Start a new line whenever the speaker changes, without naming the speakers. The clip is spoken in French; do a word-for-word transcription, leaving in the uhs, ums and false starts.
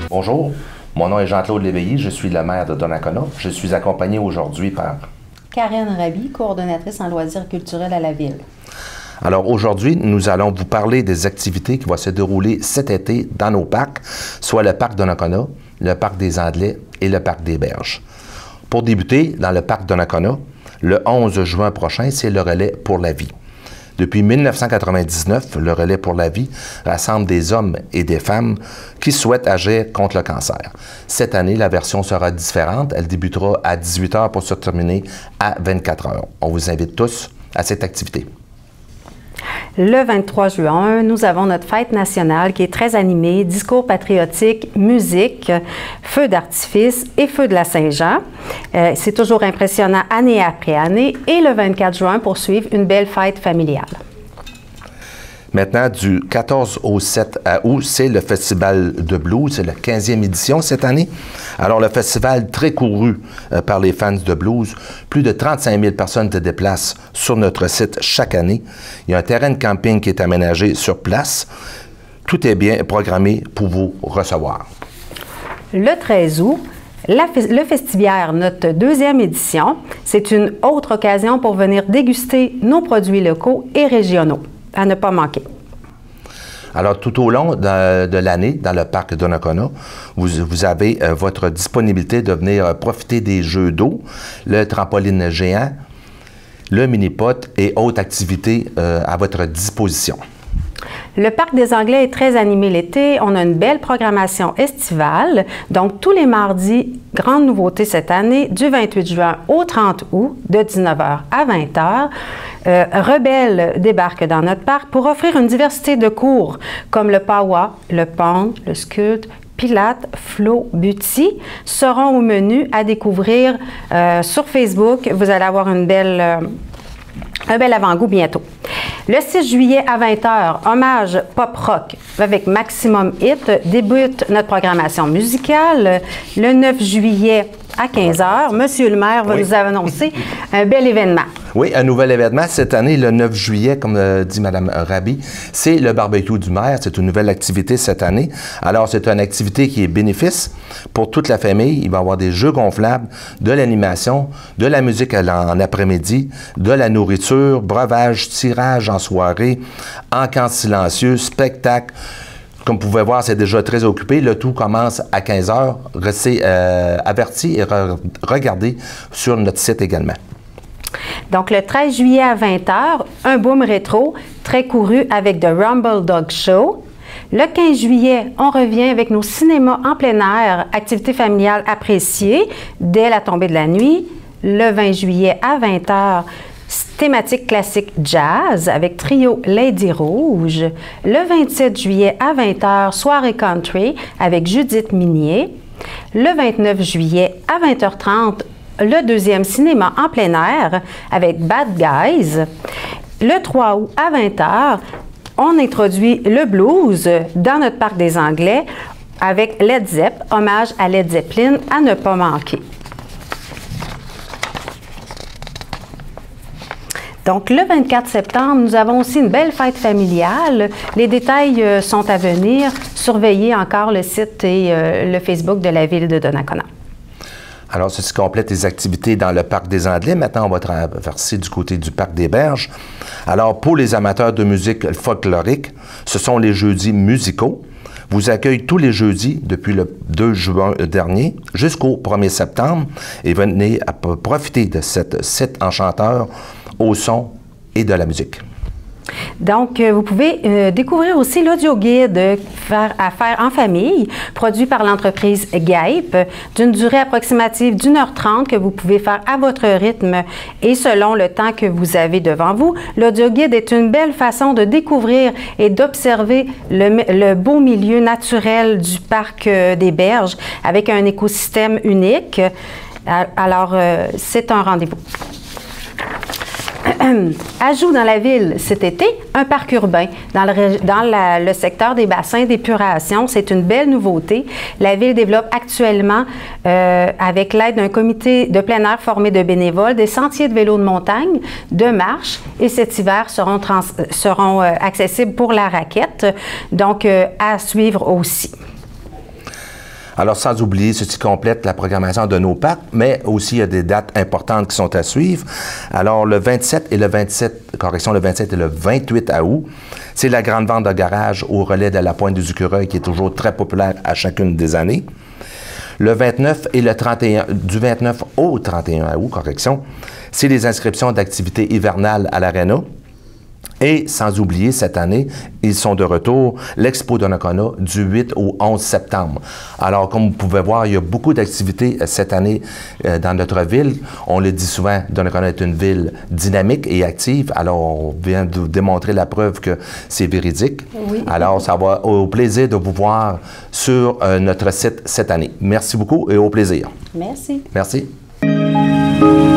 Bonjour, mon nom est Jean-Claude Léveillé, je suis le maire de Donnacona. Je suis accompagné aujourd'hui par
Karen Raby, coordonnatrice en loisirs culturels à la Ville.
Alors aujourd'hui, nous allons vous parler des activités qui vont se dérouler cet été dans nos parcs, soit le parc Donnacona, le parc des Anglais et le parc des Berges. Pour débuter, dans le parc Donnacona, le onze juin prochain, c'est le relais pour la vie. Depuis mille neuf cent quatre-vingt-dix-neuf, le relais pour la vie rassemble des hommes et des femmes qui souhaitent agir contre le cancer. Cette année, la version sera différente. Elle débutera à dix-huit heures pour se terminer à vingt-quatre heures. On vous invite tous à cette activité.
Le vingt-trois juin, nous avons notre fête nationale qui est très animée, discours patriotique, musique, feux d'artifice et feux de la Saint-Jean. Euh, C'est toujours impressionnant année après année. Et le vingt-quatre juin, poursuivre une belle fête familiale.
Maintenant, du quatorze au sept août, c'est le Festival de blues. C'est la quinzième édition cette année. Alors, le festival très couru euh, par les fans de blues. Plus de trente-cinq mille personnes se déplacent sur notre site chaque année. Il y a un terrain de camping qui est aménagé sur place. Tout est bien programmé pour vous recevoir.
Le treize août, la, le Festivière, notre deuxième édition, c'est une autre occasion pour venir déguster nos produits locaux et régionaux. À ne pas manquer.
Alors, tout au long de, de l'année, dans le parc Donnacona, vous, vous avez euh, votre disponibilité de venir euh, profiter des jeux d'eau, le trampoline géant, le mini-pot et autres activités euh, à votre disposition.
Le Parc des Anglais est très animé l'été. On a une belle programmation estivale. Donc, tous les mardis, grande nouveauté cette année, du vingt-huit juin au trente août, de dix-neuf heures à vingt heures. Euh, Rebelle débarque dans notre parc pour offrir une diversité de cours comme le Pawa, le Pong, le Sculpte, Pilates, Flow, Beauty seront au menu à découvrir euh, sur Facebook. Vous allez avoir une belle, euh, un bel avant-goût bientôt. Le six juillet à vingt heures, hommage pop-rock avec Maximum Hit, débute notre programmation musicale. Le neuf juillet à quinze heures, Monsieur le maire va oui. nous annoncer un bel événement.
Oui, un nouvel événement. Cette année, le neuf juillet, comme euh, dit Mme Raby, c'est le barbecue du maire. C'est une nouvelle activité cette année. Alors, c'est une activité qui est bénéfice pour toute la famille. Il va y avoir des jeux gonflables, de l'animation, de la musique en après-midi, de la nourriture, breuvage, tirage en soirée, encans silencieux, spectacle. Comme vous pouvez voir, c'est déjà très occupé. Le tout commence à quinze heures. Restez euh, avertis et re regardez sur notre site également.
Donc, le treize juillet à vingt heures, un boom rétro très couru avec The Rumble Dog Show. Le quinze juillet, on revient avec nos cinémas en plein air, activités familiales appréciées dès la tombée de la nuit. Le vingt juillet à vingt heures, thématique classique jazz avec trio Lady Rouge. Le vingt-sept juillet à vingt heures, soirée country avec Judith Minier. Le vingt-neuf juillet à vingt heures trente, le deuxième cinéma en plein air avec Bad Guys. Le trois août à vingt heures, on introduit le blues dans notre parc des Anglais avec Led Zepp, hommage à Led Zeppelin à ne pas manquer. Donc, le vingt-quatre septembre, nous avons aussi une belle fête familiale. Les détails euh, sont à venir. Surveillez encore le site et euh, le Facebook de la Ville de Donnacona.
Alors, ceci complète les activités dans le parc des Anglais. Maintenant, on va traverser du côté du parc des Berges. Alors, pour les amateurs de musique folklorique, ce sont les jeudis musicaux. Vous accueille tous les jeudis depuis le deux juin dernier jusqu'au premier septembre et venez à profiter de cette site enchanteur au son et de la musique.
Donc, vous pouvez euh, découvrir aussi l'audio-guide à faire en famille, produit par l'entreprise Gaip, d'une durée approximative d'une heure trente que vous pouvez faire à votre rythme et selon le temps que vous avez devant vous. L'audio-guide est une belle façon de découvrir et d'observer le, le beau milieu naturel du parc des Berges avec un écosystème unique. Alors, euh, c'est un rendez-vous. Ajout dans la ville cet été, un parc urbain dans le, dans la, le secteur des bassins d'épuration. C'est une belle nouveauté. La ville développe actuellement, euh, avec l'aide d'un comité de plein air formé de bénévoles, des sentiers de vélo de montagne, de marche, et cet hiver seront, trans, seront euh, accessibles pour la raquette. Donc, euh, à suivre aussi.
Alors, sans oublier ceci complète la programmation de nos parcs, mais aussi il y a des dates importantes qui sont à suivre. Alors, le vingt-sept et le vingt-sept, correction, le vingt-sept et le vingt-huit août, c'est la grande vente de garage au relais de la Pointe des Écureuils qui est toujours très populaire à chacune des années. Le vingt-neuf et le trente et un, du vingt-neuf au trente et un août, correction, c'est les inscriptions d'activités hivernales à l'Arena. Et sans oublier, cette année, ils sont de retour, l'Expo Donnacona du huit au onze septembre. Alors, comme vous pouvez voir, il y a beaucoup d'activités cette année euh, dans notre ville. On le dit souvent, Donnacona est une ville dynamique et active. Alors, on vient de démontrer la preuve que c'est véridique. Oui. Alors, ça va au plaisir de vous voir sur euh, notre site cette année. Merci beaucoup et au plaisir.
Merci.
Merci.